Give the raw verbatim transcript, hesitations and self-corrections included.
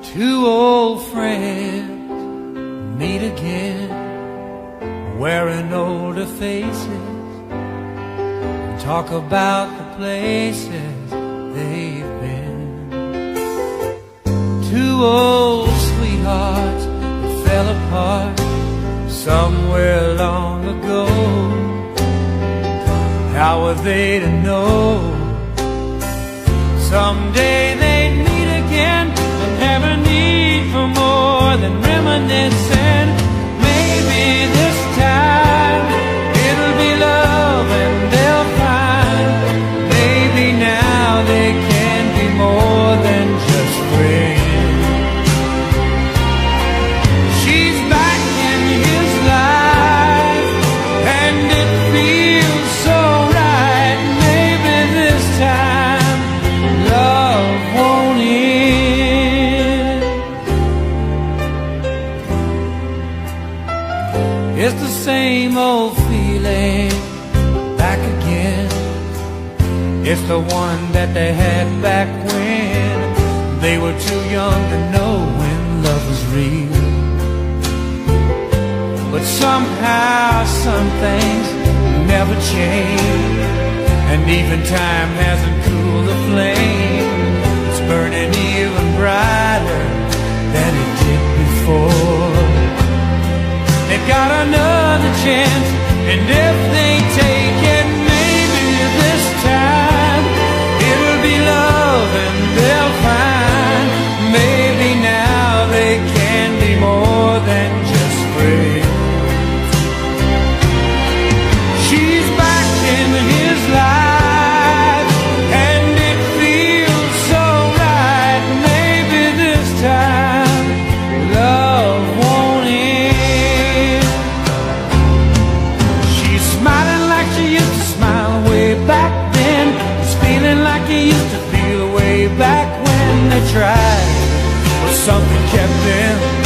Two old friends meet again, wearing older faces, and talk about the places they've been. Two old sweethearts that fell apart somewhere long ago. How were they to know someday they'd meet again and have a need for more than reminiscing? Maybe this time it'll be love and they'll find maybe now they can be more than just friends. She's back in his life and it feels so right. Maybe this time love won't end. It's the same old feeling back again. It's the one that they had back when they were too young to know when love was real. But somehow some things never change, and even time hasn't cooled the flame. It's burning even brighter than it did before. They've got another chance, and if they take it, maybe this time it'll be love and they'll find maybe now they can be more than just friends. She's back in his life and it feels so right. Maybe this time love won't end. She's smiling like she used to smile way back then. He's feeling like he used to feel way back when they tried, but something kept them